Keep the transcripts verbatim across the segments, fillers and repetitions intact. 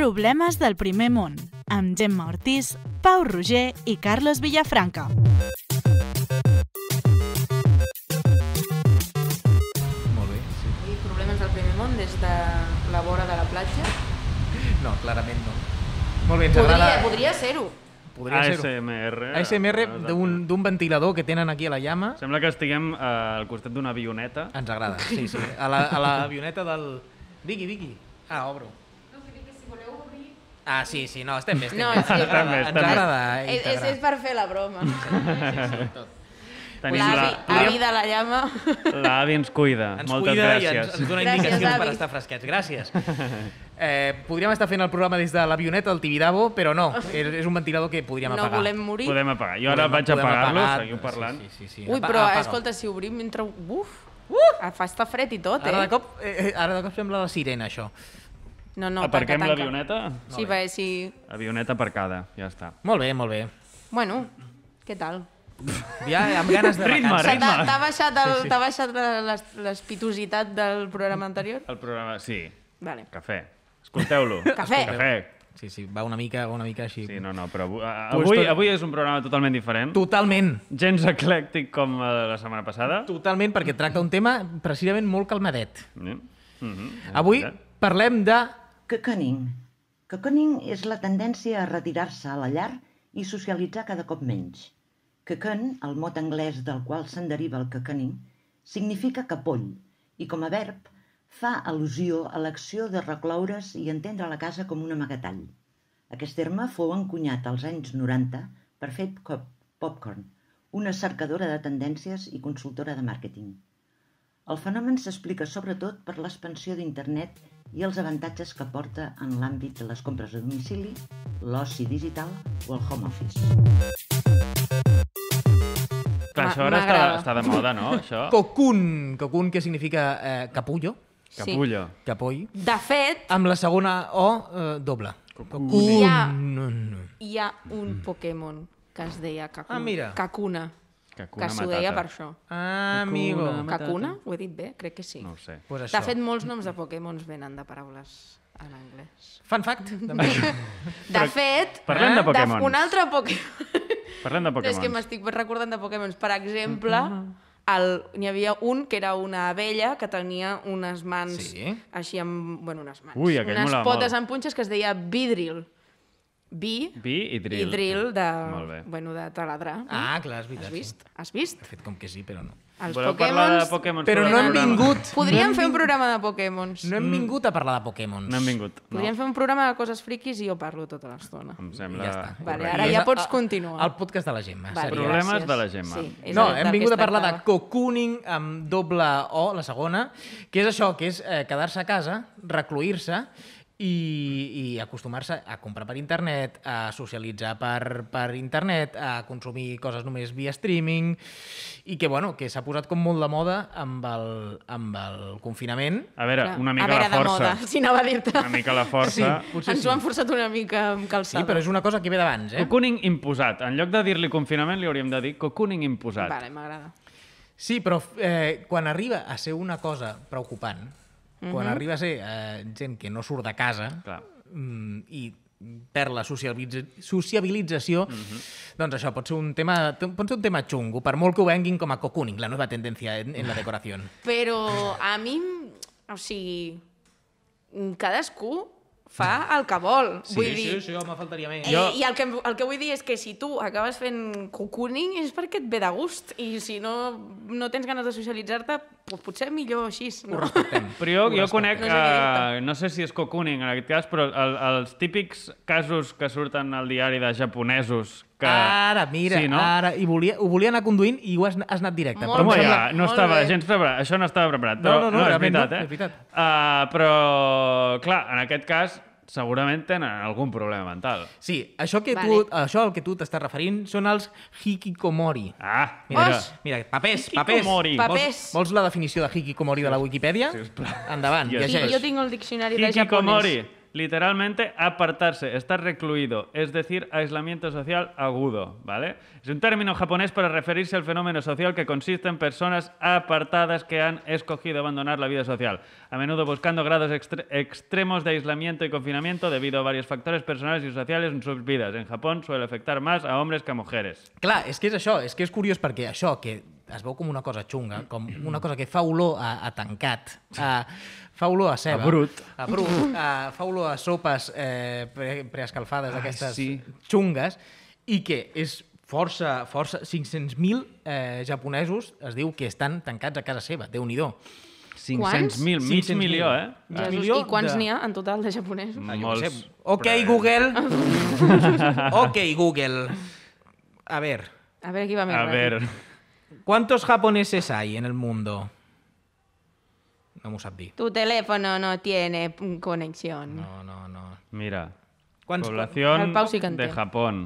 Problemes del primer món, amb Gemma Ortiz, Pau Roger i Carlos Villafranca. Molt bé, sí. I problemes del primer món des de la vora de la platja? No, clarament no. Molt bé, ens Podria, agrada... podria ser-ho. Podria A ser-ho. S M R. A S M R d'un d'un ventilador que tenen aquí a la llama. Sembla que estiguem eh, al costat d'una avioneta. Ens agrada, sí, sí. A la, a la avioneta del... Vicky, Vicky. Ah, obro. No, que dic que si voleu obrir... Ah, sí, sí, no, estem bé, estem No, bé. sí. Ens agrada, Estem ens bé, agrada És, és, integrar. és per fer la broma. Tenim L'avi la... avi de la llama. L'avi ens cuida. Ens Moltes cuida gràcies. i ens, ens dona Gràcies, indicacions per avi. estar fresquets. Gràcies. Eh, podríem estar fent el programa des de l'avioneta del Tibidabo, però no, és, és un ventilador que podríem No apagar. volem morir. Podem apagar. Jo ara Podem- vaig a podem apagar-lo, apagar. seguiu parlant. Sí, sí, sí. Ui, Apa- però apaga'l. escolta, si obrim mentre... Uf! Uh! Fa estar fred i tot, eh? Ara de cop, eh, ara de cop sembla la sirena, això. No, no, Aparquem tanca, tanca. l'avioneta? Sí, va, sí. Avioneta aparcada, ja està. Molt bé, molt bé. Bueno, què tal? Ja amb ganes de Ritme, vacances. ritme. T'ha t'ha baixat, el, Sí, sí. t'ha baixat les- l'espitositat del programa anterior? El programa, sí. Vale. Cafè. Escolteu-lo. Cafè. Cafè. Sí, sí, va una mica, va una mica així. Sí, no, no, però avui, Pues avui, tot- avui és un programa totalment diferent. Totalment. Gens eclèctic com eh, la setmana passada. Totalment, perquè tracta un tema precisament molt calmadet. Mm -hmm. Avui parlem de... Cocooning. Cocooning és la tendència a retirar-se a la llar i socialitzar cada cop menys. Cocoon, el mot anglès del qual se'n deriva el cocooning, significa capoll i com a verb fa al·lusió a l'acció de recloure's i entendre la casa com un amagatall. Aquest terme fou encunyat als anys noranta per Faith Popcorn, una cercadora de tendències i consultora de màrqueting. El fenomen s'explica sobretot per l'expansió d'internet i els avantatges que porta en l'àmbit de les compres a domicili, l'oci digital o el home office. Clar, això ara està, M'agrada. està de moda, no? Això. Cocoon. Cocoon, que significa eh, capullo, Capullo. capoll, De fet, amb la segona O eh, doble. hi ha, Cocoon. hi ha un Pokémon que es deia Kakuna. Ah, mira. Kakuna. Cacuna Que s'ho matata. deia per això. Ah, amigo. Cocuna. Kakuna? Ho he dit bé? Crec que sí. No ho sé. Pues De això. fet, molts noms de Pokémons venen de paraules en anglès. Fun fact, també. De fet, Parlem de de- Pokémons. un altre Pokémon... Parlem de És Pokémon. que m'estic recordant de Pokémons. Per exemple, el, n'hi havia un que era una abella que tenia unes mans Sí. així amb... Bueno, unes mans. Ui, aquell unes molava potes molt. amb punxes que es deia Vidril. Vi Vi i drill. i drill de, Molt bé. bueno, de taladrar. Ah, clar, és veritat. Has vist? Sí. Has vist? De fet, com que sí, però no. Els Voleu parlar de Pokémons... Pokémon? Però no hem vingut. Podríem no hem fer un vingut- programa de Pokémons. No hem vingut a parlar de Pokémons. No hem vingut. Podríem fer un programa de coses friquis i jo parlo tota l'estona. Em I sembla... ja està. Vale, correcte. ara I ja és pots el- continuar. El podcast de la Gemma. Vale, seria. Problemes gràcies. de la Gemma. Sí, és No, el- hem del vingut que a parlar de es tractava. cocooning amb doble O, la segona, que és això, que és eh, quedar-se a casa, recluir-se i, i acostumar-se a comprar per internet, a socialitzar per, per internet, a consumir coses només via streaming i que, bueno, que s'ha posat com molt de moda amb el, amb el confinament. A veure, Clar, una mica a veure, la força. de moda, si anava a dir-te. Una mica la força. Sí, potser Ens sí. ho han forçat una mica amb Sí, calçada. però és una cosa que ve d'abans, eh? Cocooning imposat. En lloc de dir-li confinament, li hauríem de dir cocooning imposat. Vale, m'agrada. Sí, però eh, quan arriba a ser una cosa preocupant, quan arriba a ser eh, gent que no surt de casa Clar. mm, i perd la sociabilitza sociabilització, doncs això pot ser un tema pot ser un tema xungo, per molt que ho venguin com a cocooning, la nova tendència en, en la decoració. Però a mi, o sigui, cadascú fa el que vol. Sí, vull sí, dir, sí, home, faltaria més. Eh, I el que, el que vull dir és que si tu acabes fent cocooning és perquè et ve de gust i si no, no tens ganes de socialitzar-te, doncs potser millor així. Ho No? respectem. Però jo, Ho jo respectem. conec, No sé què eh, dir-te. no sé si és cocooning en aquest cas, però el, els típics casos que surten al diari de japonesos que... Ara, mira, sí, no? ara, i volia, ho volia anar conduint i ho has, has anat directe. Molt però em Home, bé. sembla- ja, no molt estava bé. gens preparat. Això no estava preparat. No, Però, no, no, és realment veritat, no, eh? és veritat. Uh, però, clar, en aquest cas, segurament tenen algun problema mental. Sí, això, que Vale. tu, això al que tu t'estàs referint són els hikikomori. Ah, Mira, Oix! mira, papers, papers. Hikikomori. Papers. Vols, vols la definició de hikikomori de la Wikipedia? Sisplau. Endavant, Sí, Sí, llegeix. jo tinc el diccionari de Hikikomori. japonès. literalmente apartarse, estar recluido, es decir, aislamiento social agudo, ¿vale? Es un término japonés para referirse al fenómeno social que consiste en personas apartadas que han escogido abandonar la vida social, a menudo buscando grados extre extremos de aislamiento y confinamiento debido a varios factores personales y sociales en sus vidas. En Japón suele afectar más a hombres que a mujeres. Clar, és que és això, és que és curiós perquè això, que es veu com una cosa xunga, com una cosa que fa olor a, a tancat, a, fa olor a ceba. A brut. A brut, a, fa olor a sopes eh, pre, preescalfades d'aquestes sí. xungues, i que és força, força, cinc-cents mil eh, japonesos es diu que estan tancats a casa seva, Déu-n'hi-do. cinc-cents mil, mig cinc-cents mil. milió, eh? Jesús, milió i quants de- n'hi ha en total de japonesos? Ah, jo què sé. Molts. Ok, però- Google. Ok, Google. A ver, A veure qui va més A ràpid. ver, ¿cuántos japoneses hay en el mundo? No m'ho sap dir. Tu teléfono no tiene conexión. No, no, no. mira, Quants- población El Pau sí que en de té. Japón.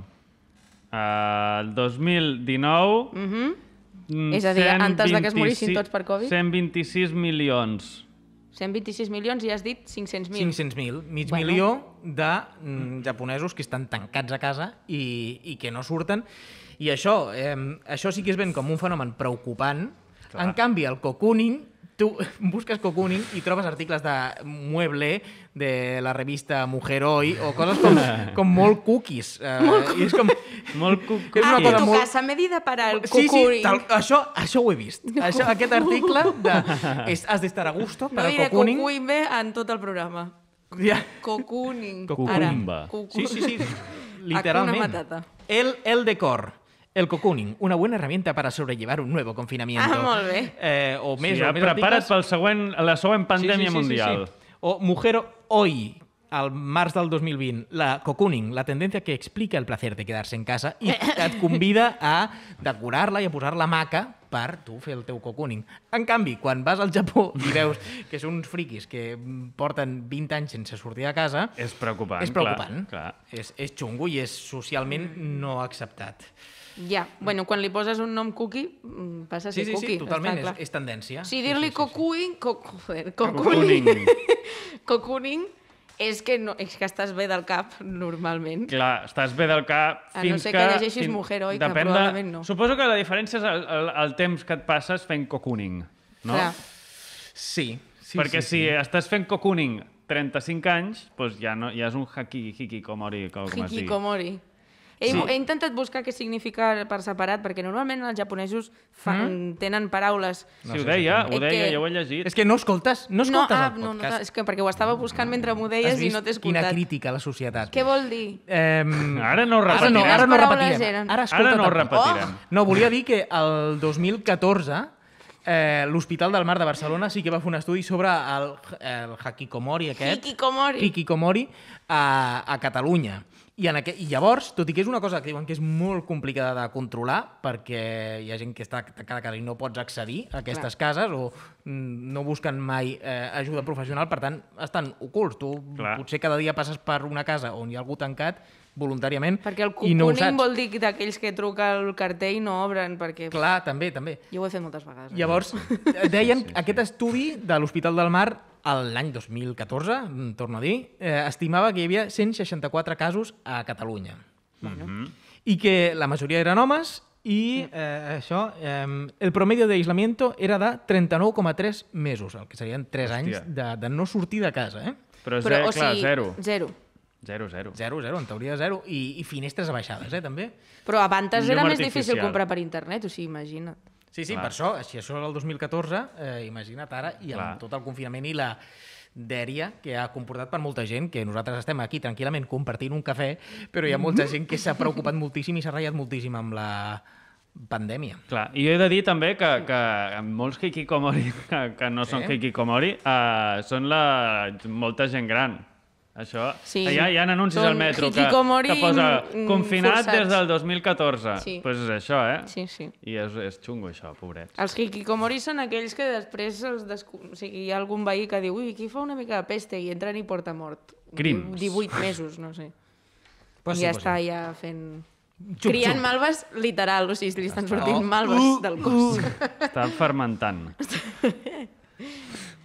El dos mil dinou... Mhm. mm, És a dir, cent antes de que es vint-i-sis morissin tots per Covid? cent vint-i-sis milions. cent vint-i-sis milions i has dit cinc-cents mil. cinc-cents mil, mig Bueno. milió de mm, japonesos que estan tancats a casa i, i que no surten. I això, eh, això sí que és ben com un fenomen preocupant. Clar. En canvi, el cocooning, tu busques cocooning i trobes articles de Mueble, de la revista Mujer Hoy, o coses com, com molt cookies. Eh, I és com... Molt cuc... És una Ah, cosa en tu molt- casa medida para el Sí, sí, cocooning. tal, això, això ho he vist. Això, aquest article de és, has d'estar a gusto No per al diré cocooning. cocooning bé en tot el programa. Ja. Cocooning. Cucumba. Ara, cucu- Sí, sí, sí, literalment. Hakuna Matata. El, el decor. El cocooning, una buena herramienta para sobrellevar un nuevo confinamiento. Ah, molt bé. Eh, o més, Sí, o ja més prepara't articles. pel següent, la següent pandèmia mundial. O Mujer Hoy, al març del dos mil vint, la cocooning, la tendencia que explica el placer de quedarse en casa i et convida a decorar-la i a posar la maca per tu fer el teu cocooning. En canvi, quan vas al Japó i veus que són uns friquis que porten vint anys sense sortir de casa, És preocupant, és preocupant. clar, clar. És, és xungo i és socialment no acceptat. Ja, bueno, quan li poses un nom cookie, mm, passa a Sí, ser sí, cookie. sí, totalment, està és, clar. és tendència. Si dir-li sí, sí, sí. cocooning, co joder, cocooning, Cocooning. cocooning, és que, no, és que estàs bé del cap, normalment. Clar, estàs bé del cap A fins no ser que... que llegeixis Mujer Hoy, que Depèn probablement no. Suposo que la diferència és el, el, el temps que et passes fent cocooning, no? Clar. Sí, sí, Perquè sí, si estàs fent cocooning trenta-cinc anys, doncs ja, no, ja és un haki, hikikomori, com, com es digui. Hikikomori. He, Sí. he intentat buscar què significa per separat, perquè normalment els japonesos fan, mm? tenen paraules... Sí, ho deia, ho És deia, que- jo ho he llegit. És que no escoltes, no escoltes no, ah, el no, no, podcast. és que perquè ho estava buscant mentre m'ho Has deies i vist no t'he quina escoltat. crítica a la societat. Què vol dir? Eh, Ara no ho Ara no, repetirem. ara no Quines paraules repetirem. eren? Ara, Ara escolta't no ho el- repetirem. No, volia dir que el dos mil catorze eh, l'Hospital del Mar de Barcelona sí que va fer un estudi sobre el, el hikikomori aquest. Hikikomori. Hikikomori a, a Catalunya. I, en aquest, I llavors, tot i que és una cosa que diuen que és molt complicada de controlar perquè hi ha gent que està a cada casa i no pots accedir a aquestes Clar. cases o mm, no busquen mai eh, ajuda professional, per tant, estan ocults. Tu Clar. potser cada dia passes per una casa on hi ha algú tancat voluntàriament Perquè el i no ho cocooning saps. vol dir d'aquells que truca el cartell i no obren, perquè... Clar, també, també. Jo ho he fet moltes vegades. eh? Llavors, deien sí, sí. aquest estudi de l'Hospital del Mar l'any dos mil catorze, mm, torno a dir, eh, estimava que hi havia cent seixanta-quatre casos a Catalunya. Bueno. I que la majoria eren homes i eh, això, eh, el promedio d'aislamiento era de trenta-nou coma tres mesos, el que serien tres anys de, de no sortir de casa. Eh? Però, Però, Però o clar, sigui, zero. Zero. Zero, zero. Zero, zero, en teoria zero. I, i finestres abaixades, eh, també. Però abans Llum era més difícil artificial. comprar per internet, o sigui, imagina't. Sí, sí, Clar. per això, si això era el dos mil catorze, eh, imagina't ara, i amb Clar. tot el confinament i la dèria que ha comportat per molta gent, que nosaltres estem aquí tranquil·lament compartint un cafè, però hi ha molta gent que s'ha preocupat moltíssim i s'ha ratllat moltíssim amb la pandèmia. Clar, i jo he de dir també que, que molts hikikomori que, que no són Sí. hikikomori uh, són la, molta gent gran. Això, Sí. hi, ha, hi ha anuncis Són al metro que, hikikomori, que posa mm, confinat forçats. des del dos mil catorze. Doncs Sí. pues és això, eh? Sí, sí. I és, és xungo, això, pobret. Els hikikomori són aquells que després els descu... o sigui, hi ha algun veí que diu ui, aquí fa una mica de peste i entren i porta mort. Crims. divuit mesos, no sé. Pues I sí, ja pues està, sí. ja fent... Xup, Criant xup. malves literal, o sigui, li estan sortint Oh. malves del cos. Està fermentant. Està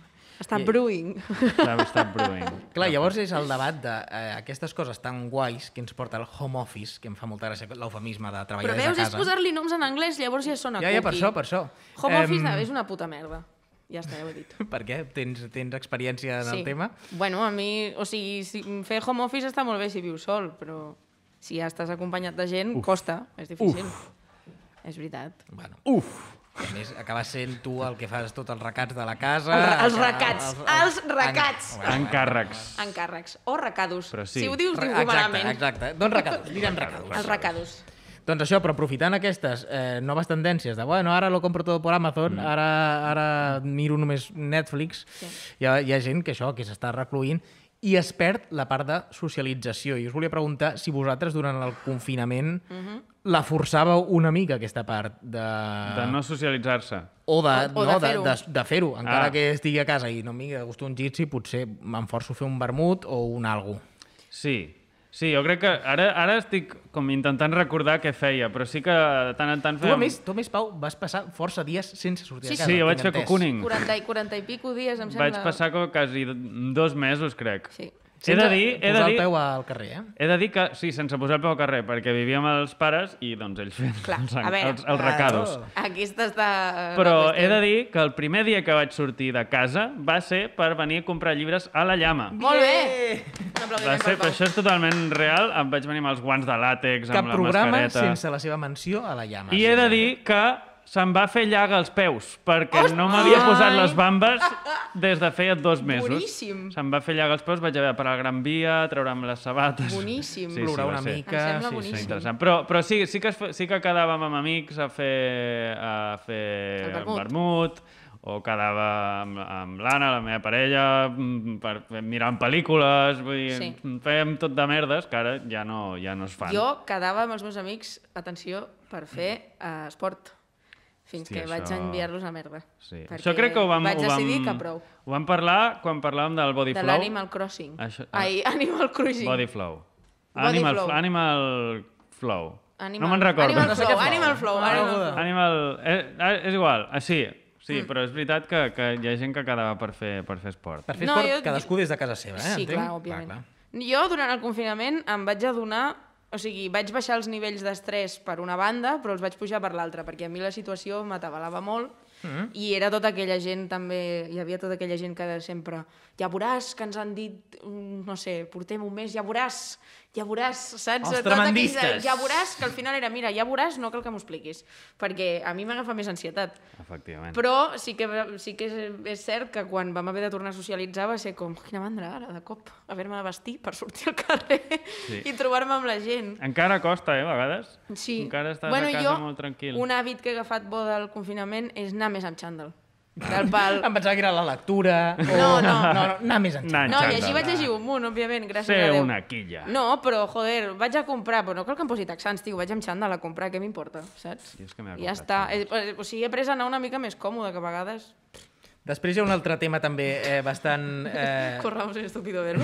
Està brewing. Està, està brewing. Clar, llavors és el debat d'aquestes coses tan guais que ens porta el home office, que em fa molta gràcia l'eufemisme de treballar Però des de veus, casa. és posar-li noms en anglès, llavors ja sona Ja, cookie. ja, per això, per això. Home Em, office és una puta merda. Ja està, ja ho he dit. Per què? Tens, tens experiència en Sí. el tema? Bueno, a mi, o sigui, si, fer home office està molt bé si vius sol, però si ja estàs acompanyat de gent, Uf. costa, és difícil. Uf. És veritat. Bueno. Uf! I a més, acabes sent tu el que fas tots els recats de la casa... El, els acaba- recats, els, els recats. En... Encàrrecs. Encàrrecs. O recados. Però sí. Si ho dius, diu Exacte, malament. exacte. Doncs recados, direm recados. Els recados. Doncs això, però aprofitant aquestes eh, noves tendències de, bueno, ara lo compro todo por Amazon, mm. ara, ara miro només Netflix, sí. hi, ha, hi ha gent que això, que s'està recluint i es perd la part de socialització. I us volia preguntar si vosaltres, durant el confinament, mm-hmm. la forçàveu una mica, aquesta part de... De no socialitzar-se. O de, O- o no, de fer-ho. de, de, de fer-ho. Encara Ah. que estigui a casa i no em vingui de gust un gitsi, potser me'n forço a fer un vermut o un algo. Sí, sí, jo crec que ara, ara estic com intentant recordar què feia, però sí que de tant en tant Tu, a fèiem... més, tu, a més, Pau, vas passar força dies sense sortir Sí, de casa. Sí, jo vaig tinc fer entès. cocooning. quaranta i, quaranta i pico dies, em sembla. Vaig passar com quasi dos mesos, crec. Sí. He de dir, he de Posar el dir, peu al carrer, eh? he de dir que, sí, sense posar el peu al carrer, perquè vivíem amb els pares i doncs ells feien Clar, els, a veure. els, els recados. Aquí està... està Però la he qüestió. de dir que el primer dia que vaig sortir de casa va ser per venir a comprar llibres a la Llama. Molt bé! Un Va aplaudiment ser, per però Pau. això és totalment real. Em vaig venir amb els guants de làtex, Cap amb la programa mascareta... sense la seva menció a la llama. I he de dir que se'm va fer llaga als peus, perquè no m'havia Ai! posat les bambes des de feia dos mesos. Boníssim. Se'm va fer llaga als peus, vaig haver per la Gran Via, treure'm les sabates... Boníssim. Plorar va una ser. mica... Em sembla sí, boníssim. sí. Interessant. Però, però sí, sí, que es, fe- sí que quedàvem amb amics a fer, a fer El vermut. vermut, o quedava amb, amb l'Anna, la meva parella, mm, per, mirant pel·lícules, vull dir, Sí. fèiem tot de merdes que ara ja no, ja no es fan. Jo quedava amb els meus amics, atenció, per fer uh, esport. Fins Sí, que vaig això- enviar-los a merda. Sí. Perquè Això crec que ho vam, vaig ho vam, decidir que prou. ho vam parlar quan parlàvem del Body De Flow. l'Animal Crossing. Això- ah. Ai, Animal Cruising. Body Flow. Body Animal Flow. Animal Flow. Animal- No me'n recordo. Animal No sé Flow, què flow. Animal Flow, Ah, Animal no. Flow. Animal... Eh, eh, és igual, ah, sí, sí, mm. però és veritat que, que hi ha gent que quedava per fer, per fer esport. Per fer No, esport, jo- cadascú des de casa seva, eh? Sí, entenc? clar, òbviament. Clar, Jo, durant el confinament, em vaig adonar... O sigui, vaig baixar els nivells d'estrès per una banda, però els vaig pujar per l'altra, perquè a mi la situació m'atabalava molt mm. i era tota aquella gent també... Hi havia tota aquella gent que sempre... Ja veuràs que ens han dit, mm, no sé, portem un mes, ja veuràs, ja veuràs, saps? Els Tota aquella- tremendistes. Ja veuràs, que al final era, mira, ja veuràs, no cal que m'ho expliquis, perquè a mi m'agafa més ansietat. Efectivament. Però sí que, sí que és, és cert que quan vam haver de tornar a socialitzar va ser com, quina mandra ara, de cop, haver-me de vestir per sortir al carrer Sí. i trobar-me amb la gent. Encara costa, eh, a vegades. Sí. Encara estàs bueno, a casa jo, molt tranquil. un hàbit que he agafat bo del confinament és anar més amb xandall. Del pal... Em pensava que era la lectura... O... No, no. no, no anar més enllà. Anar en No, xandall. llegir vaig llegir un munt, òbviament, gràcies Ser a Déu. una quilla. No, però, joder, vaig a comprar, però no cal que em posi texans, tio, vaig amb xandall a comprar, què m'importa, saps? Jo és que m'he Ja comprat està. xandall. Eh, O sigui, he après a anar una mica més còmode, que a vegades... Després hi ha un altre tema també eh, bastant... Eh... Corramos en estúpido verbo.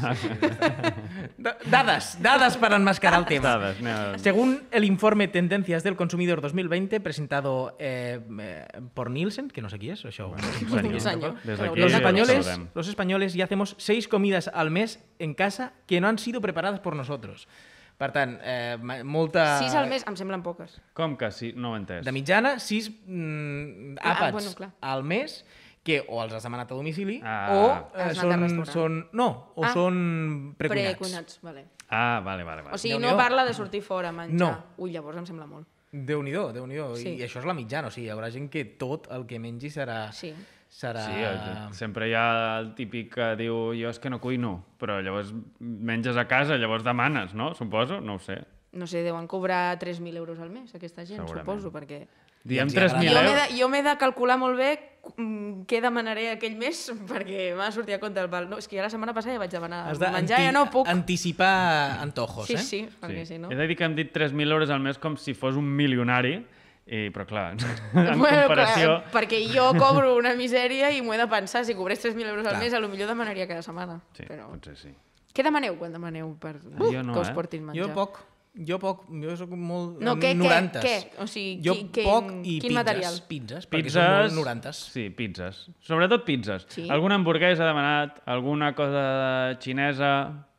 da- Dades, dades para enmascarar el tema. Dades, anem a- Según el informe Tendencias del Consumidor dos mil veinte, presentado eh, eh, por Nielsen, que no sé qui és, això... Un senyor. Des Però d'aquí Los ja españoles, saludem. los españoles ya hacemos seis comidas al mes en casa que no han sido preparadas por nosotros. Per tant, eh, ma- molta... Sis al mes em semblen poques. Com que sí? No ho he entès. De mitjana, sis mm, Ah, àpats bueno, clar. al mes que o els has demanat a domicili Ah. o eh, Has anat al són, restaurant. són... No, o Ah. són precuinats. Precuinats, vale. Ah, vale, vale. vale. O sigui, Déu-n'hi-do. no parla de sortir fora a menjar. No. Ui, llavors em sembla molt. Déu-n'hi-do, Déu-n'hi-do. Sí. I això és la mitjana, o sigui, hi haurà gent que tot el que mengi serà... Sí. serà... Sí, eh, sempre hi ha el típic que diu jo és que no cuino, però llavors menges a casa, llavors demanes, no? Suposo? No ho sé. No sé, deuen cobrar tres mil euros al mes, aquesta gent, Segurament. suposo, perquè... Diem ens hi tres agrada. mil Jo m'he euros. de, jo m'he de calcular molt bé mm, què demanaré aquell mes perquè m'ha de sortir a compte el val. No, és que ja la setmana passada ja vaig demanar Has de menjar, anti- ja no puc. anticipar antojos, Sí, eh? sí, perquè Sí. si no... He de dir que hem dit tres mil euros al mes com si fos un milionari, i, però clar, en Bueno, comparació... clar, perquè jo cobro una misèria i m'ho he de pensar. Si cobrés tres mil euros al Clar. mes, a lo millor demanaria cada setmana. Sí, Però... potser sí. què demaneu quan demaneu per jo no, que us eh? portin menjar? Jo poc. Jo poc, jo soc molt... No, què, què, norantes. què? O sigui, jo qui- què- poc i quin pizzas. material? Pizzas, perquè són molt norantes. Sí, pizzas. Sobretot pizzas. Sí? Alguna hamburguesa he demanat, alguna cosa xinesa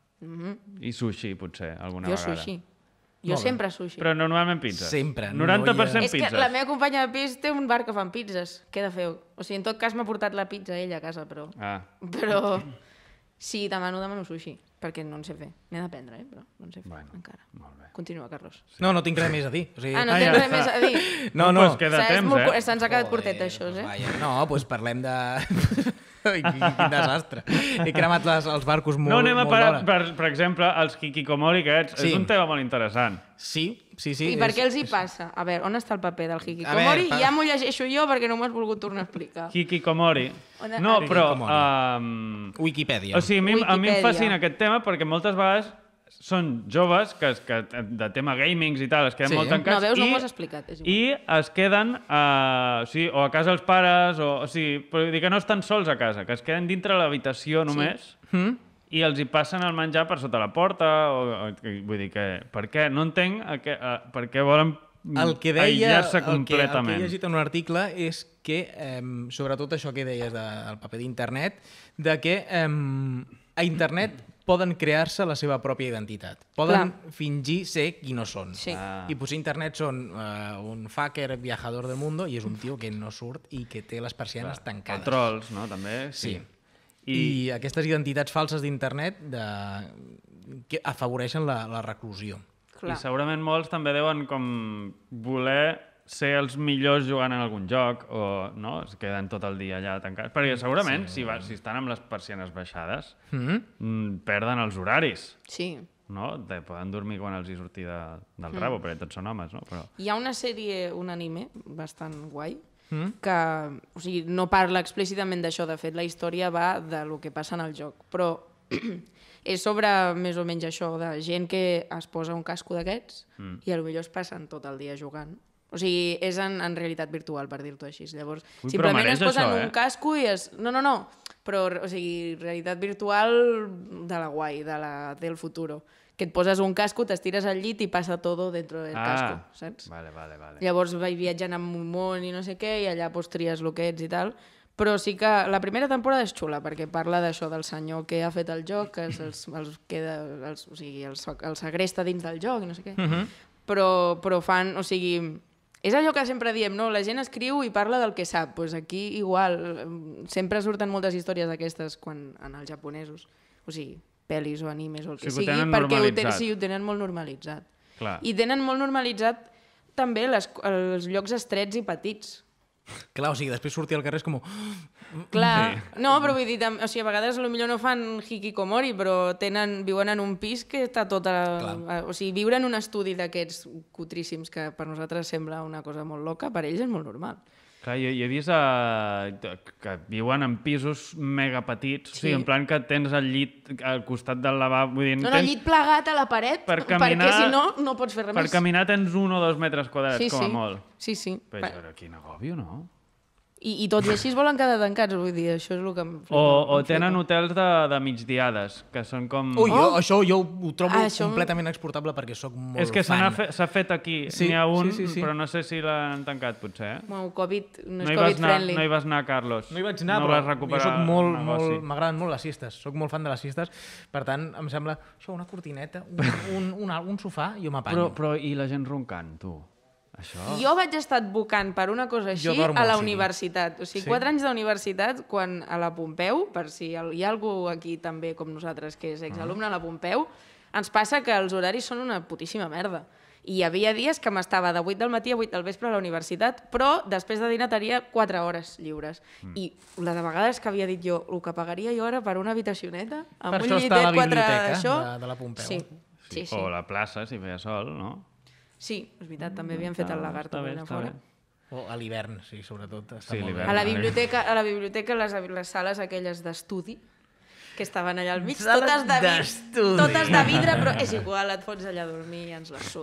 i sushi, potser, alguna Jo vegada. sushi. Jo sempre sushi. Però normalment pizzas. Sempre, no noranta per cent És que pizzas. la meva companya de pis té un bar que fan pizzas. Què he de fer? O sigui, en tot cas m'ha portat la pizza ella a casa, però... Ah, Però sí, demano, demano sushi, perquè no en sé fer. N'he d'aprendre, eh? Però no en sé fer Bueno, encara. molt bé. Continua, Carlos. No, no tinc res més a dir. O sigui, Ah, no Ah, tens ja res més a dir? No, no. Pues queda O sigui, és temps, molt eh? curt- Se'ns ha quedat Joder, curtet, això, pues eh? Vaja. No, doncs parlem de... Ai, quin, quin desastre. He cremat les, els barcos molt, no anem a molt parar, d'hora. per, per exemple, els hikikomori aquests. Sí. És un tema molt interessant. Sí, sí, sí. I per és- què els hi passa? A veure, on està el paper del A hikikomori? veure, pa- Ja m'ho llegeixo jo perquè no m'ho has volgut tornar a explicar. Hikikomori. On- No, Ah, però... Hikikomori. Um, Wikipedia. o sigui, a mi, a mi em Wikipedia. fascina aquest tema perquè moltes vegades són joves que, es- que de tema gamings i tal es queden Sí. molt tancats No, veus, no i, m'ho has explicat, és igual. i es queden a, o, sigui, o a casa els pares o, o sigui, però vull dir que no estan sols a casa, que es queden dintre l'habitació només Mm? i els hi passen el menjar per sota la porta o, o, vull dir que per què? No entenc a què, a, per què volen El que deia, aïllar-se el que, el que completament. he llegit en un article és que, eh, sobretot això que deies de, del paper d'internet, de que eh, a internet poden crear-se la seva pròpia identitat. Poden Clar. fingir ser qui no són. Sí. Ah. I potser internet són uh, un fucker viajador del mundo i és un tio que no surt i que té les persianes O tancades. trolls, no? També. Sí. I, I... I aquestes identitats falses d'internet de... que afavoreixen la, la reclusió. I Clar. segurament molts també deuen com voler ser els millors jugant en algun joc o no? Es queden tot el dia allà tancats. Perquè segurament, sí. si, va, si estan amb les persianes baixades, Mm? mm, perden els horaris. Sí. No? De, poden dormir quan els hi surti de, del rabo, perquè tots són homes, no? Però... Hi ha una sèrie, un anime, bastant guai, Mm? que o sigui, no parla explícitament d'això. De fet, la història va de lo que passa en el joc. Però és sobre més o menys això, de gent que es posa un casco d'aquests mm. i potser es passen tot el dia jugant. O sigui, és en, en realitat virtual, per dir-t'ho així. Llavors, Ui, però simplement mereix es posen això, eh? un casco i es... No, no, no. Però, o sigui, realitat virtual de la guai, de la, del futuro. Que et poses un casco, t'estires al llit i passa todo dentro del casco, saps? Vale, vale, vale. Llavors vaig viatjant amb un món i no sé què, i allà pues, tries el que ets i tal. Però sí que la primera temporada és xula, perquè parla d'això del senyor que ha fet el joc, que els, els, els queda, els, o sigui, els, els segresta dins del joc i no sé què. Mm -hmm. Però, però fan, o sigui... És allò que sempre diem, no? La gent escriu i parla del que sap. Pues aquí igual, sempre surten moltes històries d'aquestes quan en els japonesos. O sigui, pel·lis o animes o el que Sí, que ho sigui, tenen perquè ho, ten, normalitzat. sí, ho tenen molt normalitzat. Clar. I tenen molt normalitzat també les, els llocs estrets i petits. Clar, o sigui, després sortir al carrer és com... Clar, Sí. no, però vull dir, tam- o sigui, a vegades potser no fan hikikomori, però tenen, viuen en un pis que està tot... A, a, o sigui, viure en un estudi d'aquests cutríssims que per nosaltres sembla una cosa molt loca, per ells és molt normal. Clar, jo, jo he vist uh, que viuen en pisos mega petits, sí. o sigui, en plan que tens el llit al costat del lavabo, vull dir, No, no, tens, llit plegat a la paret, Per caminar- perquè si no, no pots fer res per més. caminar tens un o dos metres quadrats, sí, com sí. a molt. Sí, sí. Però, Pa- però quin agòbio, no? I, I tot i així es volen quedar tancats, vull dir, això és el que em flipa. O, o em tenen flipa. hotels de, de migdiades, que són com... Ui, jo, Oh! això jo ho trobo Ah, això- completament exportable perquè sóc molt És que se fan. n'ha fe, s'ha fet aquí, Sí, n'hi ha un, sí, sí, sí. però no sé si l'han tancat, potser. Eh? Bueno, Covid, no és No hi, vas anar, Covid-friendly. no hi vas anar, Carlos. No hi vaig anar, no però vas recuperar jo soc molt, el negoci. molt, m'agraden molt les siestes, soc molt fan de les siestes, per tant, em sembla, això, una cortineta, un, un, un, un sofà, jo Però, m'apanyo. però i la gent roncant, tu? Això... Jo vaig estar advocant per una cosa així Jo dormo a la al City. universitat. O sigui, Sí? quatre anys d'universitat, quan a la Pompeu, per si hi ha algú aquí també com nosaltres que és exalumne a la Pompeu, ens passa que els horaris són una putíssima merda. I hi havia dies que m'estava de vuit del matí a vuit del vespre a la universitat, però després de dinar tenia quatre hores lliures. Mm. I la de vegades que havia dit jo, el que pagaria jo ara per una habitacioneta, amb Per un això està llitet, la quatre biblioteca d'això... de- de la Pompeu. Sí, sí, sí. O la plaça, si feia sol, no? Sí, és veritat, també havien fet el lagarto Està bé, allà està fora. bé. O a l'hivern, sí, sobretot. Està Sí, molt l'hivern. bé. A la biblioteca, a la biblioteca les, les sales aquelles d'estudi, que estaven allà al mig, Sales totes de, vi- d'estudi. totes de vidre, però és igual, et fots allà a dormir i ens la suda.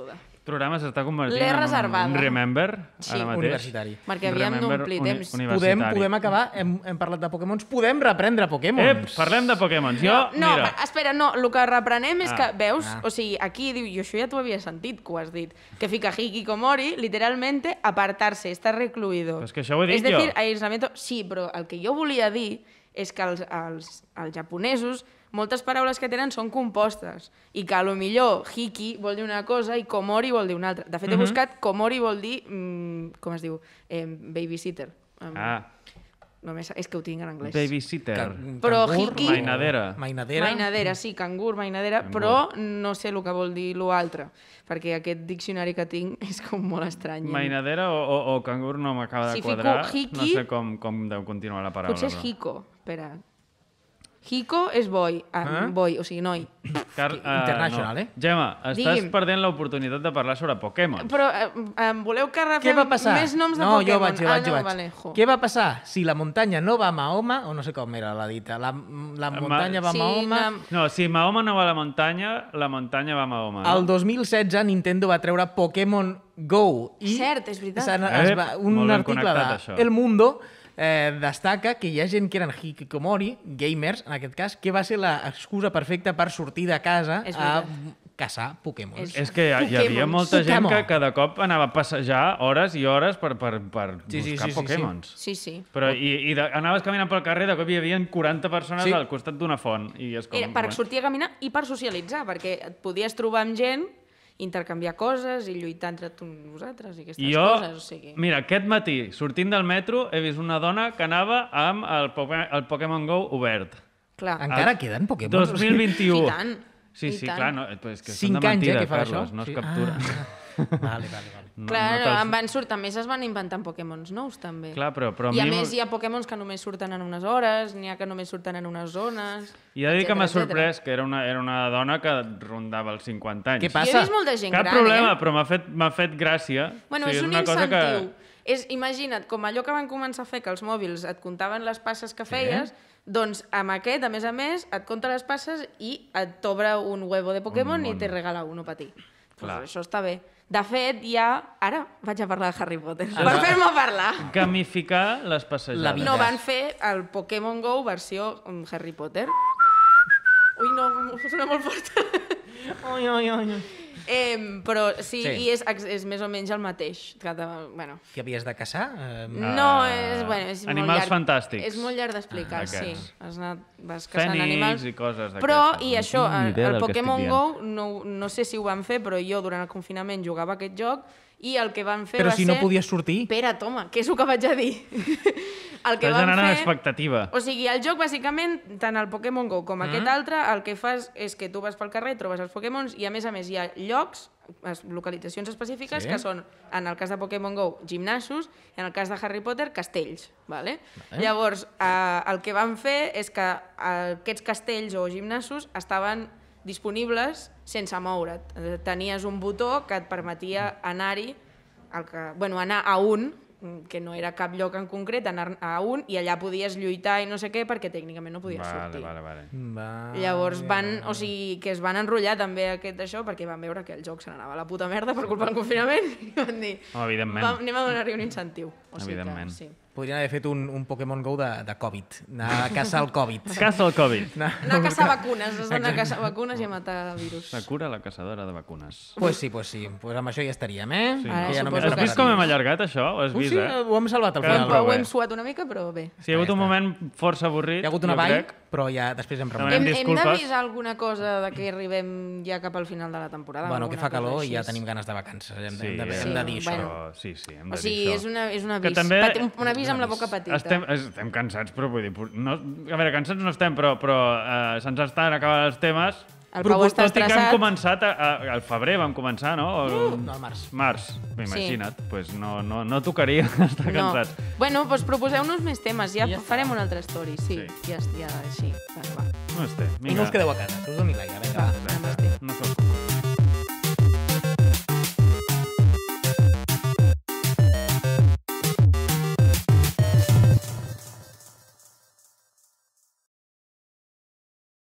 programa s'està convertint L'he en un, reservada. un remember Sí. ara mateix. Universitari. Perquè havíem Remember d'omplir uni- temps. universitari. Podem, podem acabar, hem, hem parlat de Pokémons, podem reprendre Pokémons. Ep, parlem de Pokémons. Jo, No, mira... va, espera, no, el que reprenem és Ah, que, veus, ah. o sigui, aquí diu, jo això ja t'ho havia sentit, que ho has dit, que fica hikikomori, literalmente, apartarse, estar recluido. Però és que això ho he dit és decir, jo. aislamiento... Sí, però el que jo volia dir és que els, els, els japonesos moltes paraules que tenen són compostes i que a lo millor hiki vol dir una cosa i komori vol dir una altra. De fet, he buscat komori vol dir, mm, com es diu, eh, babysitter. Um, Ah, Només, és que ho tinc en anglès. babysitter. Can- Però cangur, hiki- Mainadera. Mainadera. Mainadera, sí, cangur, mainadera, però no sé el que vol dir l'altre, perquè aquest diccionari que tinc és com molt estrany. Mainadera o, o, o cangur no m'acaba de Si fico quadrar. hiki- No sé com, com deu continuar la paraula. Potser és però- hiko, espera. Hiko és boi, ah, Eh? boi, o sigui, noi. Carl, eh, International, no. eh? Gemma, estàs Digui'm. perdent l'oportunitat de parlar sobre Pokémon. Però eh, em voleu que Què refem va passar? més noms de no, Pokémon? jo vaig, jo ah, vaig, jo no, vaig. Vale, jo. Què va passar si la muntanya no va a Mahoma, o no sé com era la dita, la, la muntanya va a Sí, Mahoma... na- No, si Mahoma no va a la muntanya, la muntanya va a Mahoma. No? El dos mil setze Nintendo va treure Pokémon Go i Cert, és veritat. s'han- es Ep, va, un molt ben article connectat, de això. El Mundo eh, destaca que hi ha gent que eren hikikomori, gamers en aquest cas, que va ser l'excusa perfecta per sortir de casa És a veritat. caçar Pokémons. És- És que hi, hi havia Pokémons. molta gent Pokémon. que cada cop anava a passejar hores i hores per, per, per Sí, sí, buscar sí, sí, sí. Pokémons. Sí, sí. Però i, i de, anaves caminant pel carrer, de cop hi havia quaranta persones Sí. al costat d'una font. I és com, Era per bueno, sortir a caminar i per socialitzar, perquè et podies trobar amb gent, intercanviar coses i lluitar entre tu i vosaltres i aquestes I jo, coses. O sigui... mira, aquest matí, sortint del metro, he vist una dona que anava amb el, Poké el Pokémon Go obert. Clar. Encara queden Pokémons? dos mil vint-i-u. I tant. Sí, I sí, tant. clar, no, però és que són Cinc de anys, eh, mentida, que fa Carlos, això? no es Sí. captura. Ah. Vale, vale, vale. No, Clar, no te'ls- en van surt, també es van inventant Pokémons nous, també. Clar, però, però I a mi més hi ha Pokémons que només surten en unes hores, n'hi ha que només surten en unes zones... I he de dir que m'ha etcètera, sorprès que era una, era una dona que rondava els cinquanta anys. Què etcètera. passa? Jo he vist molta gent Cap gran, problema, eh? però m'ha fet, m'ha fet gràcia. Bueno, O sigui, és un una cosa incentiu. que... És, imagina't, com allò que van començar a fer, que els mòbils et comptaven les passes que feies, doncs amb aquest, a més a més, et compta les passes i et t'obre un huevo de Pokémon Un i món. te regala uno per ti. Clar. Pues això està bé. De fet, ja... Ara vaig a parlar de Harry Potter. Ah, Per va. fer-me parlar. Gamificar les La passejades. vida. No, van fer el Pokémon Go versió um, Harry Potter. Ui, no, sona molt fort. Oi, oi, oi. Eh, però sí, Sí. i és, ex- és més o menys el mateix. Cada, bueno, Què havies de caçar? Eh, no, és, bueno, és molt Animals llarg. fantàstics. És molt llarg d'explicar, Ah, sí. aquests. Has anat, vas caçant Fènix animals. i coses d'aquestes. Però, i No això, tinc ni el, idea el del que Pokémon estic Go, no, no sé si ho van fer, però jo durant el confinament jugava a aquest joc i el que van fer Però va si ser... no podies sortir... Espera, toma, què és el que vaig a dir? el que Estàs van generant fer... expectativa. O sigui, el joc, bàsicament, tant el Pokémon Go com Mm. aquest altre, el que fas és que tu vas pel carrer, trobes els Pokémons i, a més a més, hi ha llocs, es- localitzacions específiques, Sí. que són, en el cas de Pokémon Go, gimnasos, i en el cas de Harry Potter, castells. Vale? Vale. Llavors, eh, el que van fer és que eh, aquests castells o gimnasos estaven disponibles sense moure't. Eh, Tenies un botó que et permetia anar-hi, el que, bueno, anar a un, que no era cap lloc en concret, anar a un, i allà podies lluitar i no sé què, perquè tècnicament no podies Vale, sortir. vale, vale. Va... Llavors van, o sigui, que es van enrotllar també aquest d'això, perquè van veure que el joc se n'anava a la puta merda per culpa del confinament, i van dir, Oh, evidentment. va, anem a donar-hi un incentiu. O sigui Evidentment. Que, sí. Podrien haver fet un, un Pokémon Go de, de Covid. Anar a caçar el Covid. Caça el Covid. Anar, Anar a caçar vacunes, has d'anar a caçar vacunes i a matar virus. La cura, la caçadora de vacunes. Pues sí, pues sí. Pues amb això ja estaríem, eh? Sí. Ara Que ja suposo només Has que vist sí. com hem allargat això? Ho has Ui, vist, sí, eh? ho hem salvat al Que final. prou Ho bé. hem suat una mica, però bé. Sí, hi ha hagut Ja un està. moment força avorrit. Hi ha hagut una jo vall, crec. però ja després hem Demanem remuntat. Hem, hem disculpes. d'avisar alguna cosa de que arribem ja cap al final de la temporada. Bueno, que alguna fa cosa calor així. i ja tenim ganes de vacances. Hem, Sí, hem, de, sí, hem de dir bueno. això. Però, sí, sí, hem de O sigui, dir és, això. una, és un Que avís, també- Pati- un, un avís amb la boca petita. Estem, estem cansats, però vull dir... No, a veure, cansats no estem, però, però eh, se'ns estan acabant els temes. El Pau Però, està tot i que hem estressat. començat, a, a, al febrer vam començar, no? O, Uh, no, al març. Març, imagina't. Doncs pues no, no, no tocaria estar No. cansats. Bueno, doncs proposeu-nos més temes, ja, I ja farem una altra story, sí. Sí. Ja, ja, sí. Va, va. No esté, I no us quedeu a casa, que us doni l'aire. Vinga, va. va.